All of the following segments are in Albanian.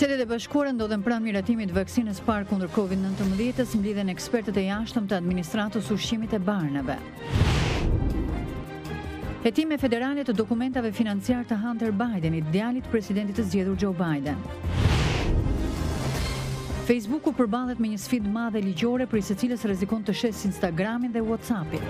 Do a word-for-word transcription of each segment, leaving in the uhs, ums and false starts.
Në Shtetet e Bashkuara ndodhen pranë miratimit të vaksinës parë kundër kovid nëntëmbëdhjetë, mblidhen ekspertët e jashtëm të administratës ushqimit e barnave. Hetime federale të dokumentave financiar të Hunter Bidenit, djalit presidentit të zgjedhur Joe Biden. Facebooku përballet me një sfidë madhe ligjore për së cilës rrezikon të shes Instagramin dhe WhatsAppin.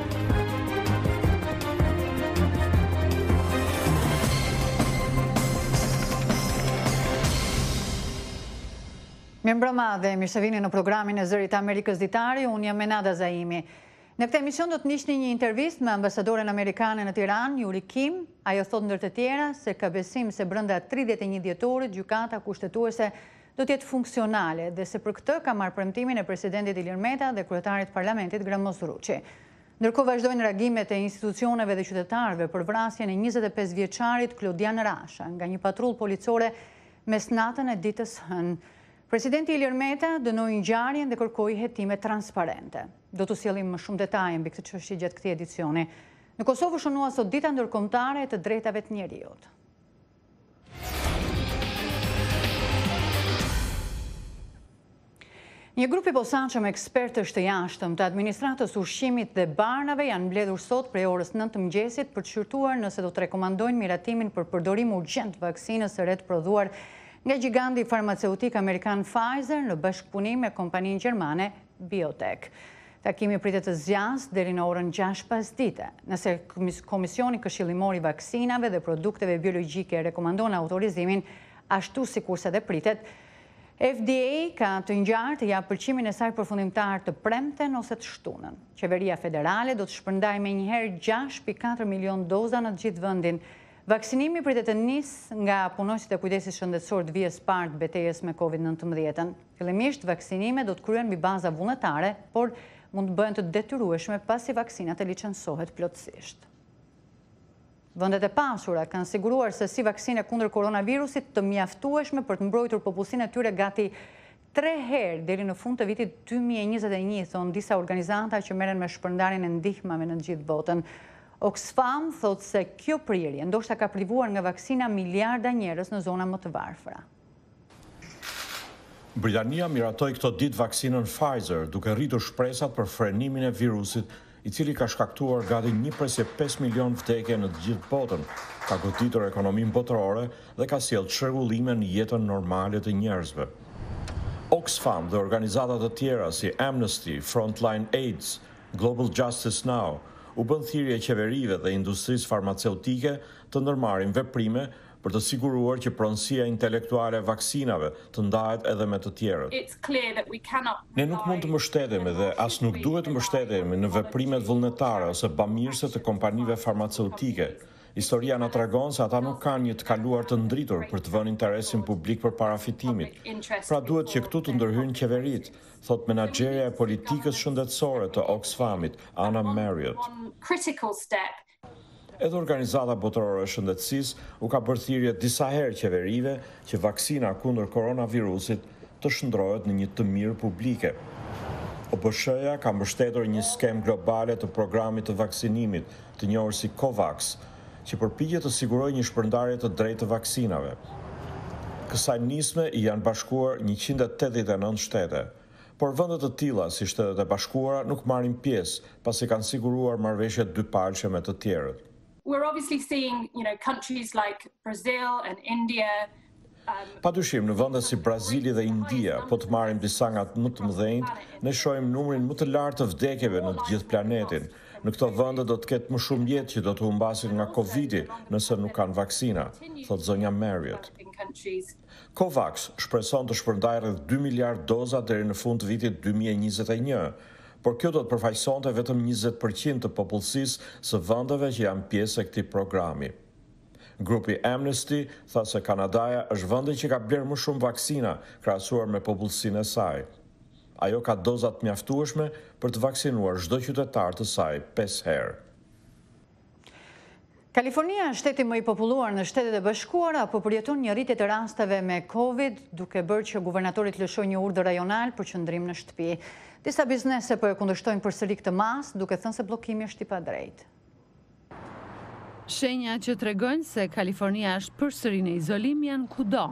Mirëmbrëma dhe mirë se vini në programin e Zërit Amerikës Ditare, unë jam Menada Zaimi. Në këtë emision do të njihni një intervistë me ambasadoren amerikane në Tiranë, Yuri Kim. Ajo thot ndër të tjera se ka besim se brenda tridhjetë e një dhjetorit gjykata kushtetuese do të jetë funksionale dhe se për këtë ka marrë premtimin e presidentit Ilir Meta dhe kryetarit të parlamentit Gramoz Ruçi. Ndërkohë vazhdojnë reagimet e institucioneve dhe qytetarëve për vrasjen e njëzet e pesë vjeçarit Klodian Rasha nga një patrull policore mes natën e ditës hënë. Presidenti Ilir Meta dënoi ngjarjen dhe kërkoi hetime transparente. Do të sjellim më shumë detaje mbi këtë çështje gjatë këtij edicioni. Në Kosovë shënua sot dita ndërkombëtare e të drejtave të njeriut. Një grup i posaçëm ekspertësh të jashtëm të administratës ushqimit dhe barnave janë mbledhur sot prej orës nëntë të mëngjesit për të shqyrtuar nëse do të rekomandojnë miratimin për përdorim urgjent të vaksinës së re të prodhuar nga giganti farmaceutik amerikan Pfizer në bashkëpunim me kompaninë gjermane BioNTech. Takimi pritet të zgjasë deri në orën gjashtë pasdite. Nëse Komisioni Këshillimor i Vaksinave dhe Produkteve Biologjike rekomandon autorizimin ashtu sikurse dhe pritet, F D A ka të ngjarë të japë përqimin e saj përfundimtar të premten ose të shtunën. Qeveria federale do të shpërndajë menjëherë gjashtë pikë katër milion doza në të gjithë vendin. Vaksinimi pritet të nisë nga punonjësit e kujdesit shëndetësor të vijës parë të betejës me kovid nëntëmbëdhjetë. Fillimisht vaksinimet do të kryhen mbi baza vullnetare, por mund të bëhen të detyrueshme pasi vaksinat e licencohet plotësisht. Vendet e pasura kanë siguruar se si vaksine kundër koronavirusit të mjaftueshme për të mbrojtur popullsinë e tyre gati tre herë deri në fund të vitit dy mijë e njëzet e një, thonë disa organizata që merren me shpërndarjen e ndihmave në të gjithë botën. Oxfam thot se kjo prirje ndoshta ka privuar nga vaksina miliarda njerëz në zona më të varfra. Britania miratoi këto ditë vaksinën Pfizer, duke rritur shpresat për frenimin e virusit, i cili ka shkaktuar gati një presje pesë milion vdekje në të gjithë botën, ka goditur ekonominë botërore dhe ka sjellë çrregullime në jetën normale të njerëzve. Oxfam dhe organizata të tjera si Amnesty, Frontline AIDS, Global Justice Now u bën thirrje qeverive dhe industrisë farmaceutike të ndërmarrin veprime për të siguruar që pronësia intelektuale e vaksinave të ndahet edhe me të tjerët. Ne nuk mund të mbështetemi dhe as nuk duhet të mbështetemi në veprimet vullnetare ose bamirëse të kompanive farmaceutike. Historia na tregon se ata nuk kanë një të kaluar të ndritur për të vënë interesin publik përpara fitimit. Pra duhet që këtu të ndërhyjnë qeveritë, thot menaxherja e politikës shëndetësore të Oxfamit, Anna Marriott. Edhe Organizata Botërore e Shëndetësisë u ka bërë thirrje disa herë qeverive që vaksina kundër koronavirusit të shndrohet në një të mirë publike. O B S H-ja ka mbështetur një skem globale të programit të vaksinimit, të njohur si COVAX, që përpiqet të sigurojë një shpërndarje të drejtë të vaksinave. Kësaj nisme i janë bashkuar njëqind e tetëdhjetë e nëntë shtete, por vende të tilla si Shtetet e Bashkuara nuk marrin pjesë, pasi kanë siguruar marrëveshje dypalëshe me të tjerët. We're obviously seeing, you know, countries like Brazil and India. Padyshim, në vende si Brazili dhe India, po të marrim disa nga më të mëdhenjt, ne shohim numrin më të lartë të vdekjeve në të gjithë planetin. Në këto vende do të ketë më shumë jetë që do të humbasin nga Covidi nëse nuk kanë vaksina, thot zonja Marriott. COVAX shpreson të shpërndajë rreth dy miliard doza deri në fund të vitit dy mijë e njëzet e një, por kjo do të përfaqësonte vetëm njëzet përqind të popullsisë së vendeve që janë pjesë e këtij programi. Grupi Amnesty tha se Kanadaja është vendi që ka blerë më shumë vaksina krahasuar me popullsinë e saj. Ajo ka dozat mjaftueshme për të vaksinuar çdo qytetar të saj pesë herë. Kalifornia është shteti më i populluar në Shtetet e Bashkuara, po përjeton një rritje të rasteve me Covid, duke bërë që guvernatorit lëshojnë një urdhër rajonal për qëndrim në shtëpi. Disa biznese po e kundërshtojnë përsëri këtë mas, duke thënë se bllokimi është i padrejtë. Shenja që tregojnë se Kalifornia është përsëri në izolim janë kudo.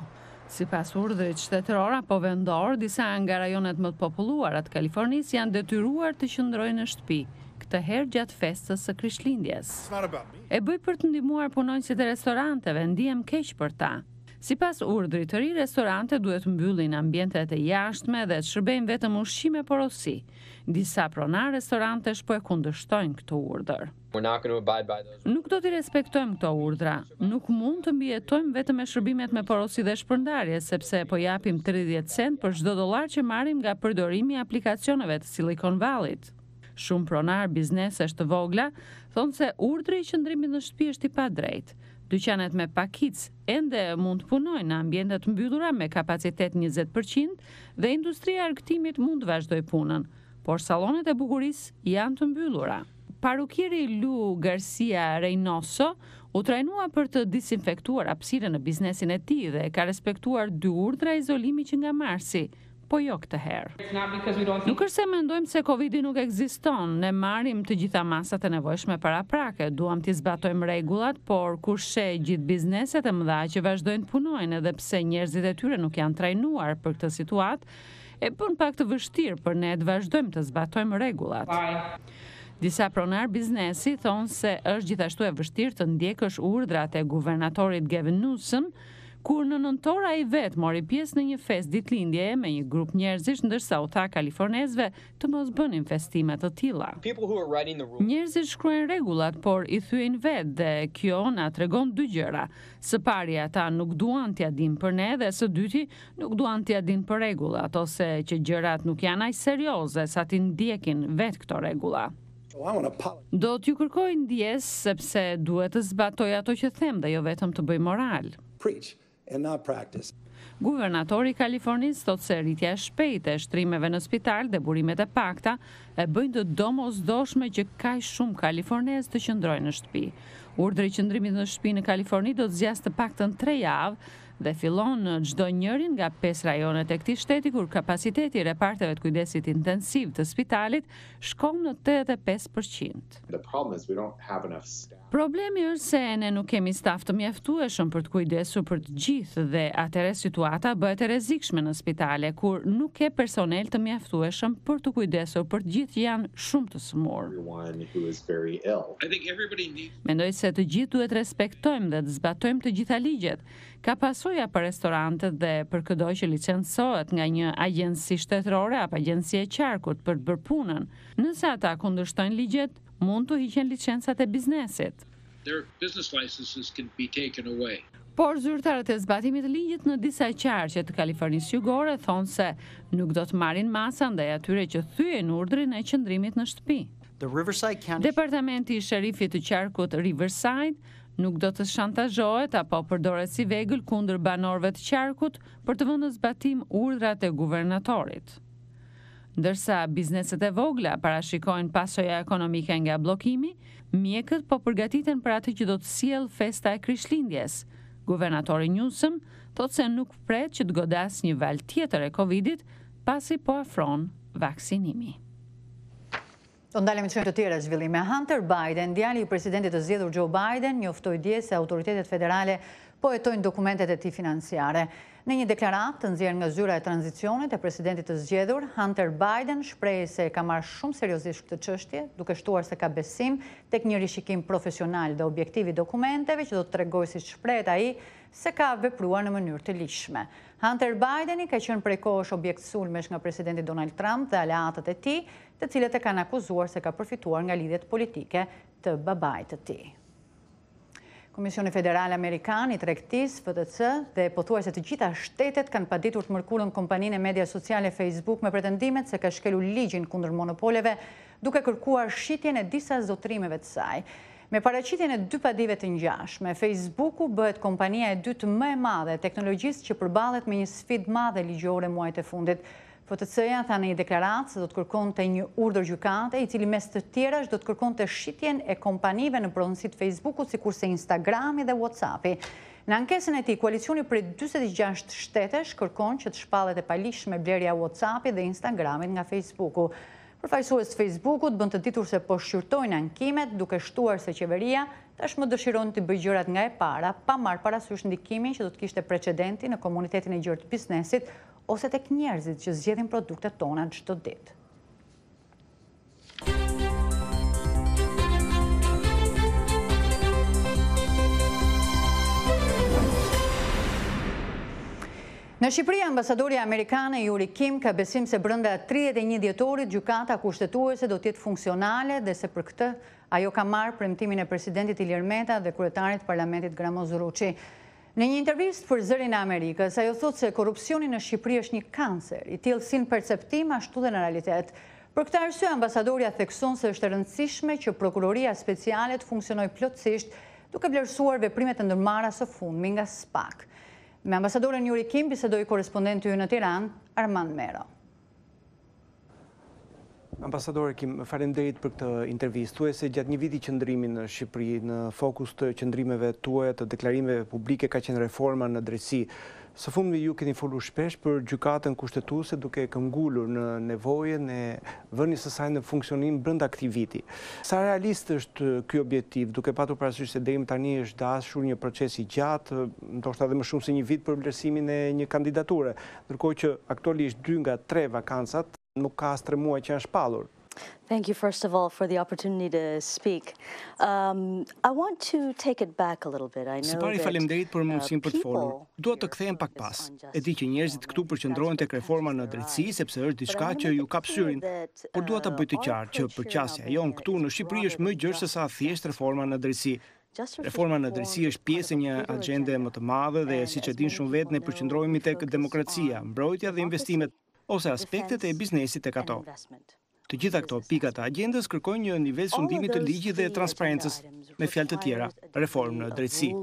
Sipas urdhrit shtetëror apo vendor, disa nga rajonet më të populluara të Kalifornisë janë detyruar të qëndrojnë në shtëpi, këtë herë gjatë festës së Krishtlindjes. E bëj për të ndihmuar punonjësit e restoranteve, ndihem keq për ta. Sipas urdhrit të ri, restorante duhet mbyllin ambientet e jashtme dhe të shërbejnë vetëm ushqime porosi. Disa pronar restorantesh po e kundërshtojnë këtë urdhër. Nuk do t'i respektojmë këto urdhra. Nuk mund të mbijetojmë vetëm me shërbimet me porosi dhe shpërndarje, sepse po japim tridhjetë cent për çdo dollar që marrim nga përdorimi i aplikacioneve të Silicon Valleyt. Shumë pronar biznesesh të vogla thonë se urdhri i qëndrimit në shtëpi është i padrejtë. Dyqanet me pakic ende mund të punojnë në ambiente të mbyllura me kapacitet njëzet përqind dhe industria e argëtimit mund të vazhdojë punën, por sallonet e bukurisë janë të mbyllura. Parukiri Lu Garcia Reynoso u trajnua për të disinfektuar hapësirën në biznesin e tij dhe ka respektuar dy urdhra izolimi që nga marsi, po jo këtë herë. Nuk është se mendojmë se Covidi nuk ekziston, ne marrim të gjitha masat e nevojshme paraprake, duam t'i zbatojmë rregullat, por kur sheh gjithë bizneset e mëdha që vazhdojnë të punojnë edhe pse njerëzit e tyre nuk janë trajnuar për këtë situatë, e bën pak të vështirë për ne të vazhdojmë të zbatojmë rregullat. Disa pronar biznesi thonë se është gjithashtu e vështirë të ndjekësh urdhrat e guvernatorit Gavin Newsom, kur në nëntor ai vetë mori pjesë në një festë ditëlindjeje me një grup njerëzish, ndërsa u tha kalifornezëve të mos bënin festime të tilla. Njerëzit shkruajnë rregullat, por i thyen vetë dhe kjo na tregon dy gjëra. Së pari ata nuk duan t'ia dinë për ne dhe së dyti nuk duan t'ia dinë për rregullat ose që gjërat nuk janë aq serioze sa t'i ndjekin vetë këto rregulla. Do t'ju kërkoj ndjes sepse duhet të zbatoj ato që them dhe jo vetëm të bëj moral. Guvernatori i Kalifornisë thotë se rritja e shpejtë e shtrimeve në spital dhe burimet e pakta e bëjnë të domosdoshme që kaq shumë kalifornezë të qëndrojnë në shtëpi. Urdhri i qëndrimit në shtëpi në Kaliforni do të zgjasë të paktën tre javë dhe fillon në çdo njërin nga pesë rajonet e këtij shteti, kur kapaciteti i reparteve të kujdesit intensiv të spitalit shkon në tetëdhjetë e pesë përqind. Problemi është se ne nuk kemi staf të mjaftueshëm për të kujdesur për të gjithë dhe atëherë situata bëhet e rrezikshme në spitale, kur nuk ke personel të mjaftueshëm për të kujdesur për të gjithë janë shumë të smur. Mendoj se të gjithë duhet respektojmë dhe të zbatojmë të gjitha ligjet. Ka pasoja për restorantet dhe për çdo që licencohet nga një agjenci shtetërore apo agjenci e qarkut për të bërë punën. Nëse ata kundërshtojnë ligjet, mund të hiqen licencat e biznesit. Por zyrtarët e zbatimit të ligjit në disa qarqe të Kalifornisë Jugore thonë se nuk do të marrin masa ndaj atyre që thyen urdhrin e qëndrimit në shtëpi. Departamenti i sherifit të qarkut Riverside nuk do të shantazhohet apo përdoret si vegël kundër banorëve të qarkut për të vënë në zbatim urdhrat e guvernatorit. Ndërsa bizneset e vogla parashikojnë pasoja ekonomike nga bllokimi, mjekët po përgatiten për atë që do të sjellë festa e Krishtlindjes. Guvernatori Newsom thotë se nuk pret që të godas një val tjetër e Covidit pasi po afron vaksinimi. Do ndalemi të të tjera zhvillime. Hunter Biden, djali i presidentit të zgjedhur Joe Biden, njoftoi dje se autoritetet federale po hetojnë dokumentet e tij financiare. Në një deklaratë të nxjerrë nga zyra e tranzicionit e presidentit të zgjedhur, Hunter Biden shpreh se ka marrë shumë seriozisht këtë çështje, duke shtuar se ka besim tek një rishikim profesional dhe objektiv i dokumenteve që do të tregojë, siç shprehet ai, se ka vepruar në mënyrë të lishme. Hunter Bideni ka qenë prej kohësh objekt sulmesh nga presidenti Donald Trump dhe aleatët e tij, të cilët e kanë akuzuar se ka përfituar nga lidhjet politike të babait të tij. Komisioni Federal Amerikan i Tregtisë, F T C, dhe pothuajse të gjitha shtetet kanë paditur të mërkurën kompaninë e media sociale Facebook me pretendimet se ka shkelur ligjin kundër monopoleve, duke kërkuar shitjen e disa zotrimeve të saj. Me paraqitjen e dy padive të ngjashme, Facebooku bëhet kompania e dytë më e madhe e teknologjisë që përballet me një sfidë madhe ligjore muajt e fundit. F T C-ja tha në një deklaratë se do të kërkonte një urdhër gjykate, i cili mes të tjerash do të kërkonte shitjen e kompanive në pronësitë Facebookut, sikurse Instagrami dhe WhatsAppi. Në ankesën e tij, koalicioni prej njëzet e gjashtë shtetesh kërkon që të shpallet e palishme blerja e WhatsAppit dhe Instagramit nga Facebooku. Përfaqësues të Facebookut bën të ditur se po shqyrtojnë ankimet duke shtuar se qeveria tashmë dëshiron të bëjë gjërat nga e para, pa marrë parasysh ndikimin që do të kishte precedenti në komunitetin e gjerë të biznesit ose tek njerëzit që zgjedhin produktet tona çdo ditë. Në Shqipëri, ambasadori amerikane Yuri Kim ka besim se brenda tridhjetë e një dhjetorit gjykata kushtetuese do të jetë funksionale dhe se për këtë ajo ka marrë premtimin e presidentit Ilir Meta dhe kryetarit parlamentit Gramoz Ruçi. Në një intervistë për Zërin e Amerikës, ajo thotë se korrupsioni në Shqipëri është një kancer, i tillë si në perceptim ashtu dhe në realitet. Për këtë arsye, ambasadoria thekson se është e rëndësishme që prokuroria speciale të funksionojë plotësisht, duke vlerësuar veprimet e ndërmarra së fundmi nga SPAK. Me ambasadoren Yuri Kim bisedoi korespondenti ynë në Tiranë, Armand Mero. Ambasadore Kim, faleminderit për këtë intervistë. Thuaj se gjatë një viti qëndrimi në Shqipëri, në fokus të qëndrimeve tuaja, të deklarimeve publike, ka qenë reforma në drejtësi. Së fundmi ju keni folur shpesh për gjykatën kushtetuese duke këmbgulur në nevojën e vënies së saj në funksionim brenda këtij viti. Sa realist është ky objektiv, duke patur parasysh se deri më tani është dashur një proces i gjatë, ndoshta edhe më shumë se një vit për vlerësimin e një kandidature, ndërkohë që aktualisht dy nga tre vakancat nuk ka as tre muaj që janë shpallur. Thank you, first of all, for the opportunity to speak. Um, I want to take it back a little bit. I know Së pari faleminderit për mundësinë për të folur. Dua të kthehem pak pas. E di që njerëzit këtu përqendrohen tek reforma në drejtësi sepse është diçka që ju kap syrin, por dua ta bëj të qartë që përqasja jon këtu në Shqipëri është më gjerë se sa thjesht reforma në drejtësi. Reforma në drejtësi është pjesë e një agjende më të madhe dhe siç e din shumë vetë ne përqendrohemi tek demokracia, mbrojtja dhe investimet ose aspektet e biznesit tek ato. Të gjitha këto pika të agjendës kërkojnë një nivel sundimi të ligjit dhe transparencës, me fjalë të tjera, reformë në drejtësi.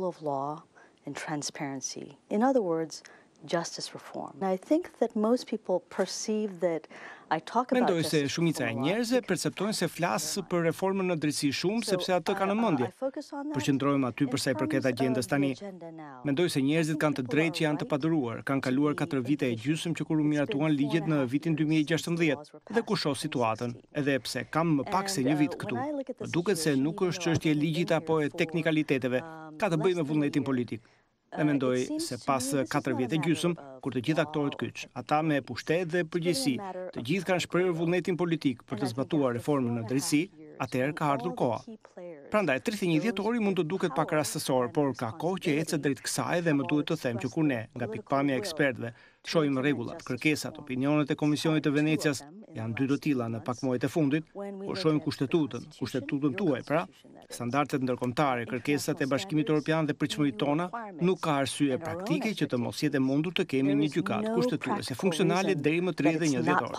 Justice reform. I think that most people perceive that I talk about Mendoj se shumica e njerëzve perceptojnë se flas për reformën në drejtësi shumë sepse atë kanë në mendje. Përqendrohem aty për sa i përket agjendës tani. Mendoj se njerëzit kanë të drejtë që janë të paduruar, kanë kaluar katër vite e gjysmë që kur u miratuan ligjet në vitin dy mijë e gjashtëdhjetë dhe ku shoh situatën, edhe pse kam më pak se një vit këtu. Më duket se nuk është çështje e ligjit apo e teknikaliteteve, ka të bëjë me vullnetin politik. Dhe mendoj se pas katër vjetë e gjysmë, kur të gjithë aktorët kyç, ata me pushtet dhe përgjegjësi, të gjithë kanë shprehur vullnetin politik për të zbatuar reformën në drejtësi, atëherë ka ardhur koha. Prandaj tridhjetë e një dhjetori mund të duket pak rastësor, por ka kohë që ecet drejt kësaj dhe më duhet të them që kur ne, nga pikpamja e ekspertëve, shohim rregullat, kërkesat, opinionet e Komisionit të Venecias, janë dy të tilla në pak muajt e fundit, por shohim kushtetutën, kushtetutën tuaj, pra, standardet ndërkombëtare, kërkesat e Bashkimit Evropian dhe pritshmëritë tona, nuk ka arsye praktike që të mos jetë mundur të kemi një gjykatë kushtetuese funksionale deri më tridhjetë e një dhjetor.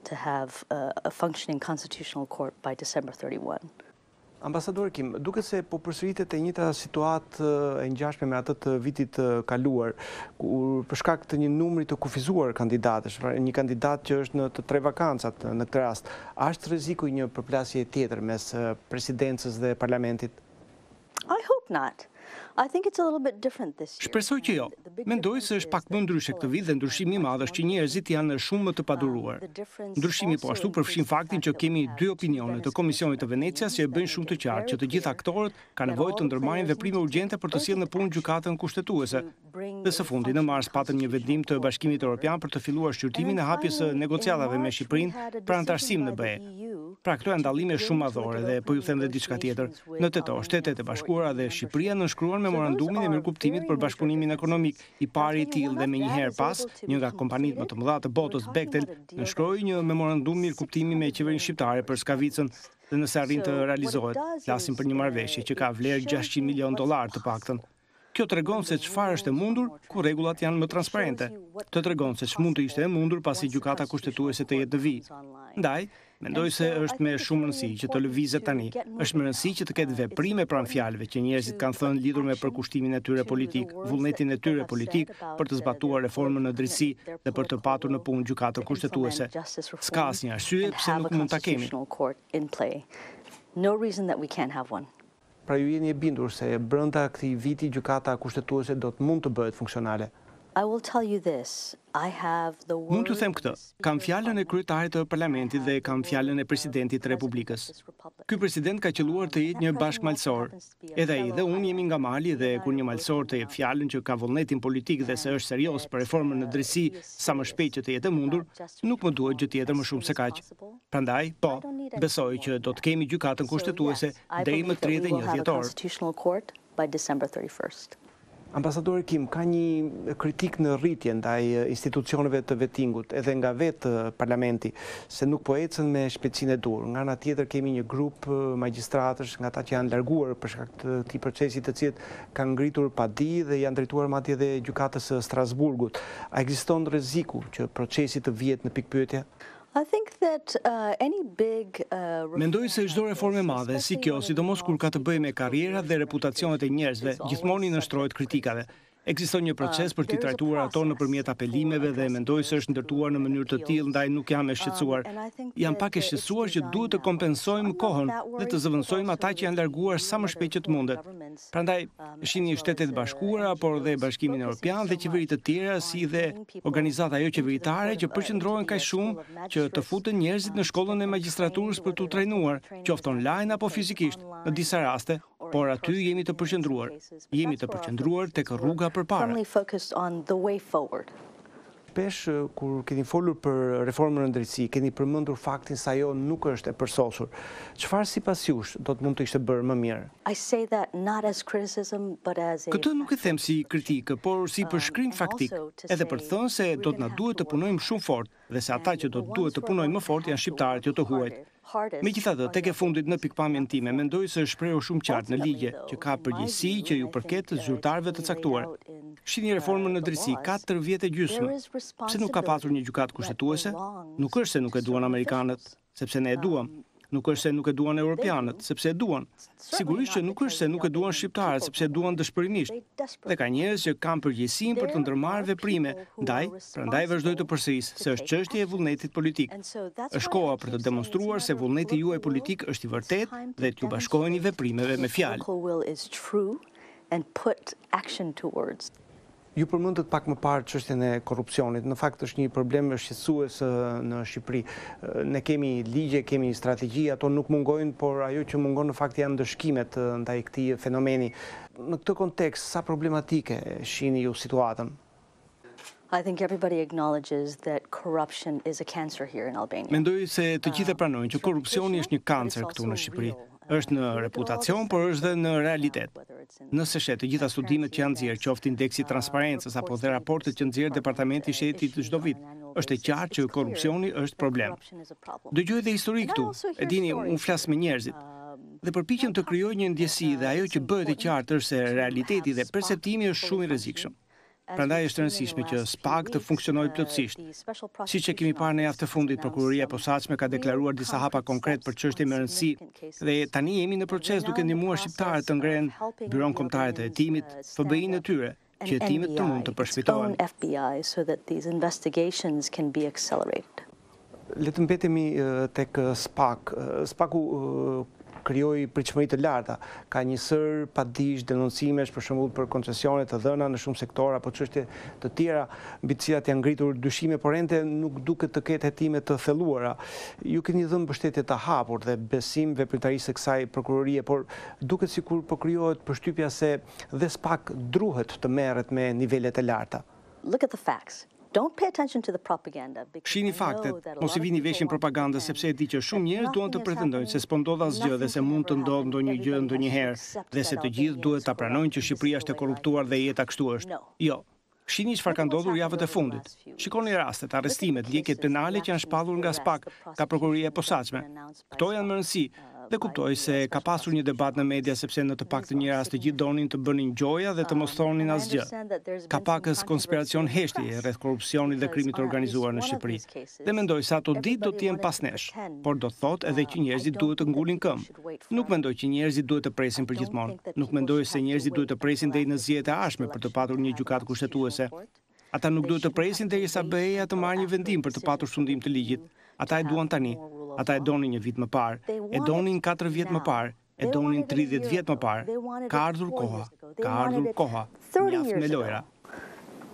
Ambasador Kim, duket se po përsëritet e njëjta situatë e ngjashme me atë të vitit të kaluar, kur për shkak të një numri të kufizuar kandidatësh, një kandidat që është në të tre vakancat në këtë rast, a është rreziku një përplasje tjetër mes presidencës dhe parlamentit? I hope not. I think it's a little bit different this year. Shpresoj që jo. Mendoj se është pak më ndryshe këtë vit dhe ndryshimi i madh është që njerëzit janë shumë më të paduruar. Ndryshimi po ashtu përfshin faktin që kemi dy opinione të Komisionit të Venecias që e bëjnë shumë të qartë që të gjithë aktorët kanë nevojë të ndërmarrin veprime urgjente për të sjellë në punë gjykatën kushtetuese. Dhe së fundi në mars patëm një vendim të Bashkimit Evropian për të filluar shqyrtimin e hapjes së negociatave me Shqipërinë për anëtarësim në B E. Pra këto janë dallime shumë madhore dhe po ju them edhe diçka tjetër. Në tetor, Shtetet e Bashkuara dhe Shqipëria nënshkruan memorandumin e mirëkuptimit për bashkëpunimin ekonomik, i pari i tillë dhe më njëherë pas, një nga kompanitë më të mëdha të botës, Bechtel, nënshkroi një memorandum mirëkuptimi me qeverinë shqiptare për Skavicën dhe nëse arrin të realizohet, flasim për një marrëveshje që ka vlerë gjashtëqind milion dollar të paktën. Kjo tregon se çfarë është e mundur ku rregullat janë më transparente. Të tregon se ç'mund të ishte e mundur pasi gjykata kushtetuese të jetë në vijë. Ndaj, mendoj se është me shumë rëndësi që të lëvizet tani. Është me rëndësi që të ketë veprime pranë fjalëve që njerëzit kanë thënë lidhur me përkushtimin e tyre politik, vullnetin e tyre politik për të zbatuar reformën në drejtësi dhe për të patur në punë gjykatën kushtetuese. S'ka asnjë arsye pse nuk mund ta kemi. No reason that we can't have one. Pra ju jeni e bindur se brenda këtij viti gjykata kushtetuese do të mund të bëhet funksionale? I will tell you this. I have the Mund të them këtë, kam fjalën e kryetarit të parlamentit dhe kam fjalën e presidentit të Republikës. Ky president ka qelluar të jetë një bashkëmalësor. Edhe ai dhe unë jemi nga Mali dhe kur një malësor të jep fjalën që ka vullnetin politik dhe se është serioz për reformën në drejtësi sa më shpejt që të jetë e mundur, nuk më duhet gjë tjetër më shumë se kaq. Prandaj, po, besoj që do të kemi gjykatën kushtetuese deri më tridhjetë e një dhjetor. Ambasadori Kim, ka një kritik në rritje ndaj institucioneve të vettingut, edhe nga vetë parlamenti, se nuk po ecën me shpejtësinë e dur. Nga ana tjetër kemi një grup magjistratësh, nga ata që janë larguar për shkak të këtij procesi, të cilët kanë ngritur padi dhe janë drejtuar madje edhe gjykatës së Strasburgut. A ekziston rreziku që procesi të vihet në pikpyetje? I think that uh, any big uh, Mendoj se çdo reformë e madhe si kjo, sidomos kur ka të bëjë me karrierat dhe reputacionet e njerëzve, gjithmonë i nështrohet kritikave. Ekziston një proces për t'i trajtuar ato nëpërmjet apelimeve dhe mendoj se është ndërtuar në mënyrë të tillë, ndaj nuk jam e shqetësuar. Jam pak e shqetësuar që duhet të kompensojmë kohën dhe të zëvendësojmë ata që janë larguar sa më shpejt që të mundet. Prandaj, shihni Shtetet e Bashkuara, por dhe Bashkimin Evropian dhe qeveritë të tjera, si dhe organizata jo qeveritare që përqendrohen kaq shumë që të futen njerëzit në shkollën e magjistraturës për t'u trajnuar, qoftë online apo fizikisht, në disa raste, por aty jemi të përqendruar. Jemi të përqendruar tek rruga përpara. Shpesh kur keni folur për reformën në drejtësi, keni përmendur faktin se ajo nuk është e përsosur. Çfarë sipas jush do të mund të ishte bërë më mirë? Këtë nuk e them si kritikë, por si përshkrim faktik, edhe për të thënë se do të na duhet të punojmë shumë fort dhe se ata që do të duhet të punojnë më fort janë shqiptarët, jo të huajt. Megjithatë, tek e fundit në pikpamjen time, mendoj se është shprehur shumë qartë në ligje që ka përgjegjësi që ju përket zyrtarëve të caktuar. Shihni reformën në drejtësi katër vjet e gjysmë. Pse nuk ka pasur një gjykatë kushtetuese? Nuk është se nuk e duan amerikanët, sepse ne e duam. Nuk është se nuk e duan europianët, sepse e duan. Sigurisht që nuk është se nuk e duan shqiptarët, sepse e duan dëshpërimisht. Dhe ka njerëz që kanë përgjegjësinë për të ndërmarrë veprime, ndaj, prandaj vazhdoj të përsëris se është çështje e vullnetit politik. Është koha për të demonstruar se vullneti juaj politik është i vërtetë dhe t'ju bashkoheni veprimeve me fjalë. Ju përmendët pak më parë çështjen e korrupsionit. Në fakt është një problem shqetësues në Shqipëri. Ne kemi ligje, kemi strategji, ato nuk mungojnë, por ajo që mungon në fakt janë ndëshkimet ndaj këtij fenomeni. Në këtë kontekst, sa problematike shihni ju situatën? I think everybody acknowledges that corruption is a cancer here in Albania. Mendoj se të gjithë e pranojnë që korrupsioni është një kancer këtu në Shqipëri. Është në reputacion, por është dhe në realitet. Nëse shet të gjitha studimet që janë nxjerrë, qoftë indeksi i transparencës apo dhe raportet që nxjerr Departamenti i Shtetit çdo vit, është e qartë që korrupsioni është problem. Dëgjoj edhe histori këtu. E dini, unë flas me njerëzit dhe përpiqem të krijoj një ndjesi dhe ajo që bëhet e qartë është se realiteti dhe perceptimi është shumë i rrezikshëm. Prandaj është rëndësishme që SPAK të funksionojë plotësisht. Siç e kemi parë në javën e fundit, prokuroria e posaçme ka deklaruar disa hapa konkret për çështje me rëndësi dhe tani jemi në proces duke ndihmuar shqiptarët të ngrenë Byron Kombëtar të Hetimit, F B I-n e tyre, që hetimet të mund të përshpejtohen. Le të mbetemi tek SPAK. SPAK-u krijoi pritshmëri të larta. Ka një sër padish denoncimesh për shembull për koncesione të dhëna në shumë sektora apo çështje të tjera mbi të cilat janë ngritur dyshime, por ende nuk duket të ketë hetime të thelluara. Ju keni dhënë mbështetje të hapur dhe besim veprimtarisë së kësaj prokurorie, por duket sikur po krijohet përshtypja se dhe SPAK druhet të merret me nivelet e larta. Look at the facts. Shihni faktet, mos i vini veshin propagandës sepse e di që shumë njerëz duan të pretendojnë se s'po ndodh asgjë dhe se mund të ndodhë ndonjë gjë ndonjëherë dhe se të gjithë duhet ta pranojnë që Shqipëria është e korruptuar dhe jeta kështu është. Jo. Shihni çfarë ka ndodhur javët e fundit. Shikoni rastet, arrestimet, ligjet penale që janë shpallur nga SPAK, nga prokuroria e posaçme. Kto janë më rëndësi. Dhe kuptoj se ka pasur një debat në media sepse në të paktën një rast të gjithë donin të bënin gjoja dhe të mos thonin asgjë. Ka pakës konspiracion heshtje rreth korrupsionit dhe krimit të organizuar në Shqipëri. Dhe mendoj se ato ditë do të jenë pasnesh, por do thotë edhe që njerëzit duhet të ngulin këmbë. Nuk mendoj që njerëzit duhet të presin për gjithmonë. Nuk mendoj se njerëzit duhet të presin deri në zgjedhjet e ardhshme për të patur një gjykatë kushtetuese. Ata nuk duhet të presin derisa B E-ja të marrë një vendim për të patur shundim të ligjit. Ata e duan tani. Ata e donin një vit më parë, e donin katër vjet më parë, e donin tridhjetë vjet më parë. Ka ardhur koha. Ka ardhur koha. Mjaft me lojra.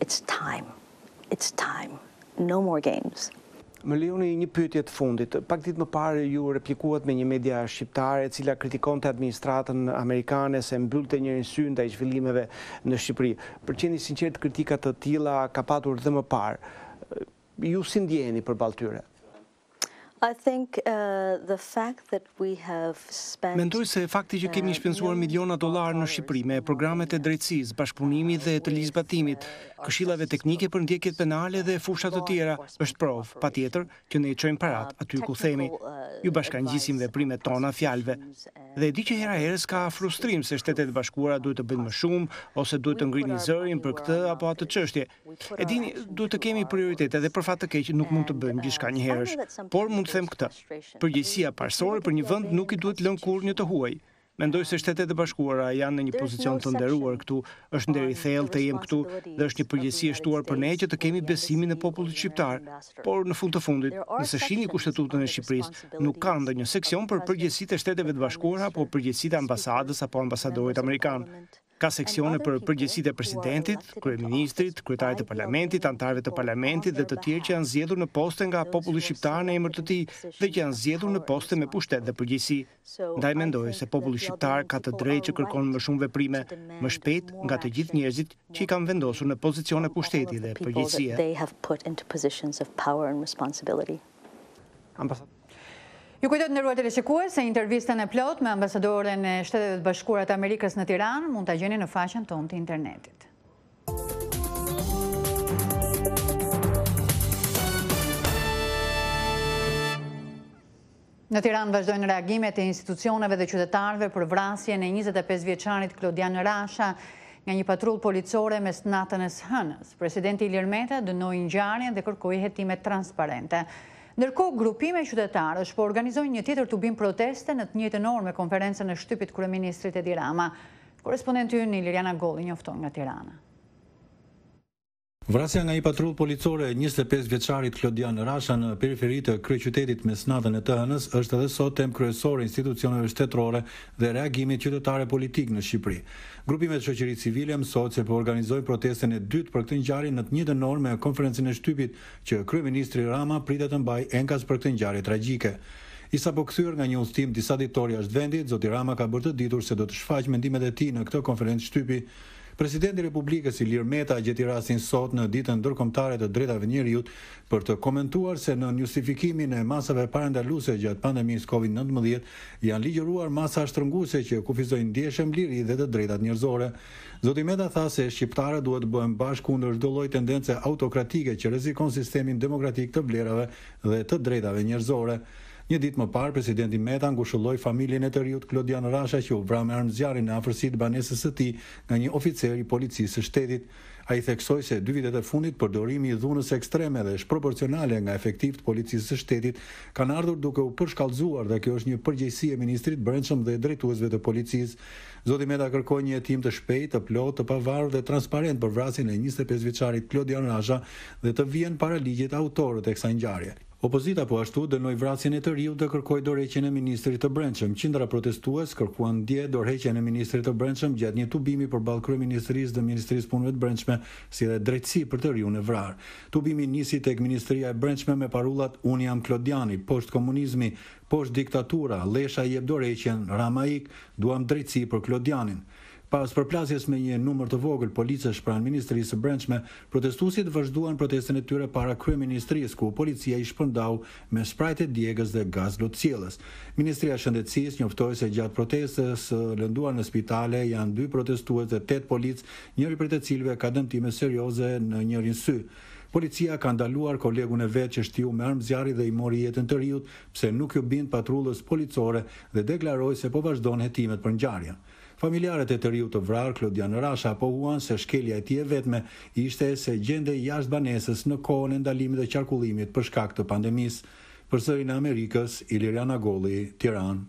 It's time. It's time. No more games. Më lejoni një pyetje të fundit. Pak ditë më parë ju replikuat me një media shqiptare e cila kritikonte administratën amerikane se mbyllte njërin sy ndaj zhvillimeve në Shqipëri. Për qenë sinqert, kritika të tilla ka patur dhe më parë. Ju si ndjeheni përballë tyre? I think uh, the fact that we have spent Mendoj se fakti që kemi shpenzuar miliona dollar në Shqipëri me programet e drejtësisë, bashkëpunimit dhe të ligjzbatimit, këshillave teknike për ndjekjet penale dhe fushat të tjera, është provë, patjetër, që ne i çojmë parat aty ku themi, ju bashkangjisim veprimet tona fjalëve. Dhe e di që hera herës ka frustrim se Shtetet e Bashkuara duhet të bëjnë më shumë ose duhet të ngrini zërin për këtë apo atë çështje. E dini, duhet të kemi prioritete dhe për fat të keq nuk mund të bëjmë gjithçka një herësh, por mund të them këtë. Përgjegjësia parsorë për një vend nuk i duhet lënë kurrë të huaj. Mendoj se Shtetet e Bashkuara janë në një pozicion të nderuar këtu, është nder i thellë të jem këtu dhe është një përgjegjësi e shtuar për ne që të kemi besimin në popullit shqiptar. Por në fund të fundit, nëse shihni kushtetutën e Shqipërisë, nuk ka ndonjë seksion për përgjegjësitë e Shteteve të Bashkuara apo përgjegjësitë e ambasadës apo ambasadorit amerikan. Ka seksione për përgjegjësitë e presidentit, kryeministrit, kryetarit të parlamentit, anëtarëve të parlamentit dhe të tjerë që janë zgjedhur në poste nga populli shqiptar në emër të tij dhe që janë zgjedhur në poste me pushtet dhe përgjegjësi. Ndaj mendoj se populli shqiptar ka të drejtë që kërkon më shumë veprime, më shpejt nga të gjithë njerëzit që i kanë vendosur në pozicione pushteti dhe përgjegjësie. Ju kujtoj nderuar teleshikues se intervistën e plot me ambasadoren e Shtetet e Bashkuara të Amerikës në Tiranë mund ta gjeni në faqen tonë të internetit. Në Tiranë vazhdojnë reagimet e institucioneve dhe qytetarëve për vrasjen e njëzet e pesë vjeçarit Klodian Rasha nga një patrull policore mes natën e së hënës. Presidenti Ilir Meta dënoi ngjarjen dhe kërkoi hetime transparente. Ndërkohë, grupime qytetarësh po organizojnë një tjetër tubim proteste në të njëjtën orë me konferencën e shtypit kryeministrit Edi Rama. Korrespondenti ynë Liliana Golli njofton nga Tirana. Vrasja nga një patrull policore e njëzet e pesë vjeçarit Klodian Rasha në periferi të kryeqytetit mes natën e të hënës është edhe sot temë kryesore institucioneve shtetërore dhe reagimit qytetare politik në Shqipëri. Grupimet shoqërisë civile mësohet se po organizojnë protesten e dytë për këtë ngjarje në të njëjtën orë me konferencën e shtypit që kryeministri Rama pritet të mbajë enkas për këtë ngjarje tragjike. I sapo kthyer nga një udhëtim disa ditor jashtë vendit, zoti Rama ka bërë të ditur se do të shfaqë mendimet e tij në këtë konferencë shtypi. Presidenti i Republikës Ilir Meta gjeti rastin sot në ditën ndërkombëtare të drejtave njerëzit për të komentuar se në justifikimin e masave parandaluese gjatë pandemisë Covid nëntëmbëdhjetë janë ligjëruar masa shtrënguese që kufizojnë ndjeshëm liri dhe të drejtat njerëzore. Zoti Meta tha se shqiptarët duhet të bëhen bashkë kundër çdo lloji tendence autokratike që rrezikon sistemin demokratik të vlerave dhe të drejtave njerëzore. Një ditë më parë, presidenti Meta ngushëlloi familjen e të riut Klodian Rasha që u vra me armëzjarri në afërsi të banesës së tij nga një oficer i policisë së shtetit. Ai theksoi se dy vitet e fundit përdorimi i dhunës ekstreme dhe shproporcionale nga efektivët e policisë së shtetit kanë ardhur duke u përshkallëzuar dhe kjo është një përgjegjësi e ministrit brendshëm dhe drejtuesve të policisë. Zoti Meta kërkoi një hetim të shpejtë, të plotë, të pavarur dhe transparent për vrasjen e njëzet e pesë vjeçarit Klodian Rasha dhe të vijnë para ligjit autorët e kësaj ngjarje. Opozita po ashtu dënoi vrasjen e të riut dhe kërkoi dorëheqjen e ministrit të brendshëm. Qindra protestues kërkuan dje dorëheqjen e ministrit të brendshëm gjatë një tubimi përballë kryeministrisë dhe ministrisë punëve të brendshme, si dhe drejtësi për të riun e vrarë. Tubimi nisi tek Ministria e Brendshme me parullat "Unë jam Klodiani", "Poshtë komunizmi", "Poshtë diktatura", "Lesha jep dorëheqjen", "Rama ik", "Duam drejtësi për Klodianin". Pas përplasjes me një numër të vogël policësh pranë Ministrisë së Brendshme, protestuesit vazhduan protestën e tyre para kryeministrisë, ku policia i shpërndau me sprajt e djegës dhe gaz lotësjellës. Ministria e Shëndetësisë njoftoi se gjatë protestës lënduar në spitale janë dy protestues dhe tetë policë, njëri prej të cilëve ka dëmtime serioze në njërin sy. Policia ka ndaluar kolegun e vet që shtiu me armëzjarri dhe i mori jetën të riut pse nuk ju bind patrullës policore dhe deklaroi se po vazhdon hetimet për ngjarjen. Familjarët e të riut të vrarë Klodian Rasha pohuan se shkelja e tij e vetme ishte se gjendej jashtë banesës në kohën e ndalimit dhe qarkullimit për shkak të pandemisë. Përsëri në Amerikës, Liliana Golli, Tiranë.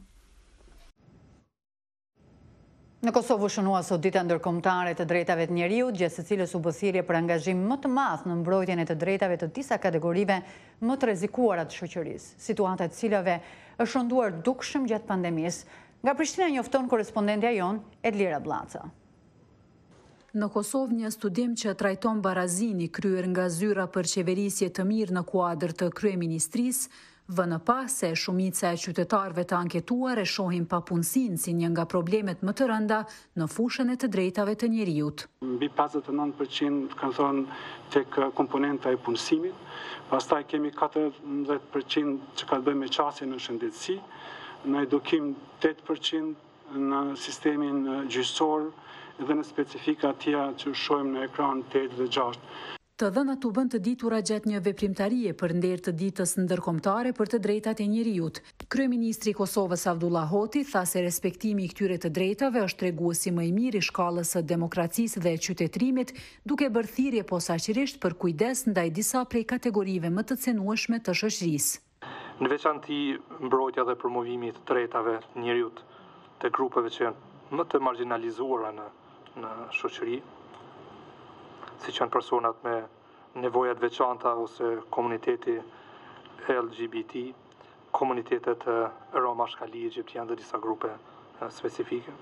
Në Kosovë u shënua sot dita ndërkombëtare të drejtave të njeriut, gjatë së cilës u bë thirrje për angazhim më të madh në mbrojtjen e të drejtave të disa kategorive më të rrezikuara të shoqërisë, situata e cilave është shënduar dukshëm gjatë pandemisë. Nga Prishtina njofton korrespondentja jon Edlira Blaca. Në Kosovë një studim që trajton barazini kryer nga zyra për qeverisje të mirë në kuadër të kryeministrisë, vënë pa se shumica e qytetarëve të anketuar e shohin papunësinë si një nga problemet më të rënda në fushën e të drejtave të njeriut. Mbi pesëdhjetë e nëntë përqind kanë thonë tek komponenta e punësimit, pastaj kemi katërmbëdhjetë përqind që ka të bëjë me qasjen në shëndetësi, në edukim tetë përqind në sistemin gjyqësor dhe në specifika tjera që shohim në ekran tetë dhe gjashtë. Të dhënat u bën të ditura gjatë një veprimtarie për nder të ditës ndërkombëtare për të drejtat e njeriut. Kryeministri i Kosovës Abdullah Hoti tha se respektimi i këtyre të drejtave është treguesi më i mirë i shkallës së demokracisë dhe qytetërimit, duke bërë thirrje posaçërisht për kujdes ndaj disa prej kategorive më të cenueshme të shoqërisë. Në veçanti mbrojtja dhe promovimi të drejtave të njeriut të grupeve që janë më të marginalizuara në në shoqëri, si që janë personat me nevojat veçanta ose komuniteti L G B T, komunitetet Roma Shkali Egjiptian dhe disa grupe specifike.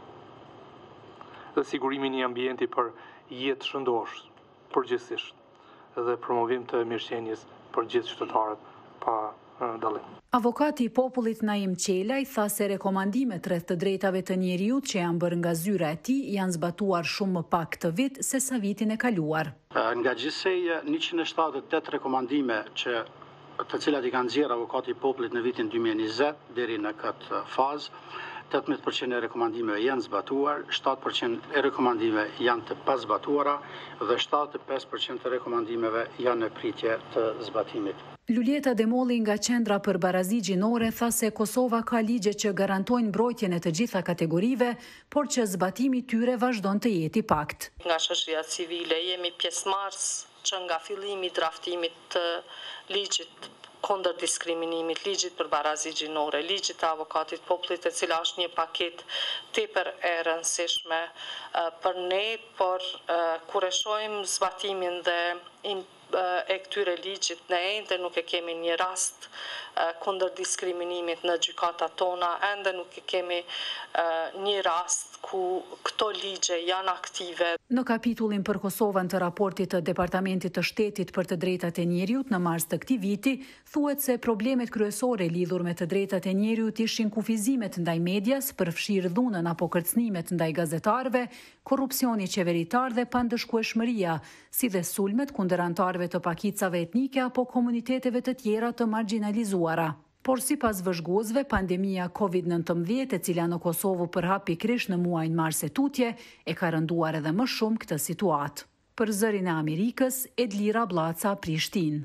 Dhe sigurimi një ambienti për jetë shëndosh, përgjithsisht, dhe promovim të mirëqenies për gjithë qytetarët pa dallim. Avokati i popullit Naim Qelaj tha se rekomandimet rreth të drejtave të njeriut që janë bërë nga zyra e tij janë zbatuar shumë më pak këtë vit se sa vitin e kaluar. Nga gjithsej njëqind e shtatëdhjetë e tetë rekomandime që të cilat i kanë nxjerrë avokati i popullit në vitin dy mijë e njëzet deri në këtë fazë, tetëmbëdhjetë përqind e rekomandimeve janë zbatuar, shtatë përqind e rekomandimeve janë të pazbatuara dhe shtatëdhjetë e pesë përqind të rekomandimeve janë në pritje të zbatimit. Luljeta Demolli nga Qendra për Barazi Gjinore tha se Kosova ka ligje që garantojnë mbrojtjen e të gjitha kategorive, por që zbatimi tyre vazhdon të jetë i pakt. Nga shoqëria civile jemi pjesëmarrës që nga fillimi i draftimit të ligjit kundër diskriminimit, ligjit për barazi gjinore, ligjit të avokatit popullit, e cila është një paket tepër e rëndësishme për ne, por kur e shohim zbatimin dhe e këtyre ligjit, ne ende nuk e kemi një rast kundër diskriminimit në gjykatat tona, ende nuk e kemi një rast ku këto ligje janë aktive. Në kapitullin për Kosovën të raportit të Departamentit të Shtetit për të drejtat e njeriut në mars të këtij viti, thuhet se problemet kryesore lidhur me të drejtat e njeriut ishin kufizimet ndaj medias, përfshirë dhunën apo kërcënimet ndaj gazetarëve, korrupsioni qeveritar dhe pandëshkueshmëria, si dhe sulmet kundër anëtarëve të pakicave etnike apo komuniteteve të tjera të marginalizuara. Por si pas vëzhguesve, pandemia Covid nëntëmbëdhjetë, e cila në Kosovë përhap pikërisht në muajin mars e tutje, e ka rënduar edhe më shumë këtë situatë. Për Zërin e Amerikës, Edlira Blaca, Prishtinë.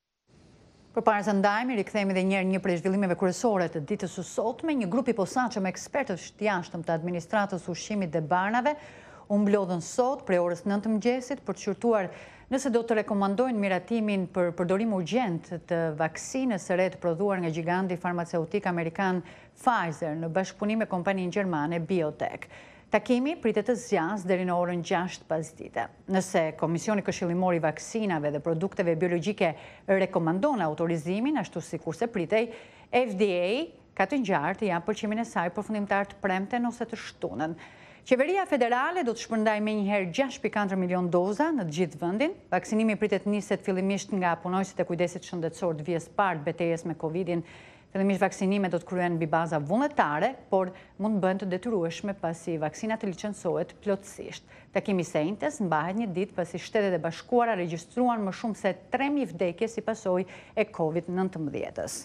Përpara se ndajemi, rikthehemi edhe një herë një prej zhvillimeve kryesore të ditës së sotme, një grup i posaçëm ekspertësh të jashtëm të administratës ushqimit dhe barnave u mblodhën sot prej orës nëntë mëngjesit për të shqyrtuar nëse do të rekomandojnë miratimin për përdorim urgjent të vaksinës së re të prodhuar nga giganti farmaceutik amerikan Pfizer në bashkëpunim me kompaninë gjermane BioNTech. Takimi pritet të zgjasë deri në orën gjashtë pasdite. Nëse Komisioni Këshillimor i Vaksinave dhe Produkteve Biologjike rekomandon autorizimin, ashtu sikur se pritej, F D A ka të ngjarë të japë pëlqimin e saj përfundimtar të premten ose të shtunën. Qeveria federale do të shpërndajë menjëherë gjashtë pikë katër milion doza në të gjithë vendin. Vaksinimi pritet niset fillimisht nga punojësit e kujdesit shëndetësor të vijës parë betejës me Covidin. Fillimisht vaksinimet do të kryhen mbi baza vullnetare, por mund të bëhen të detyrueshme pasi vaksina të licencohet plotësisht. Takimi i sejntes mbahet një ditë pasi Shtetet e Bashkuara regjistruan më shumë se tre mijë vdekje si pasojë e Covid nëntëmbëdhjetës.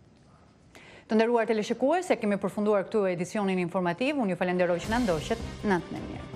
Të nderuar teleshikues, e kemi përfunduar këtu edicionin informativ. Unë ju falenderoj që na ndoqët. Natën e mirë.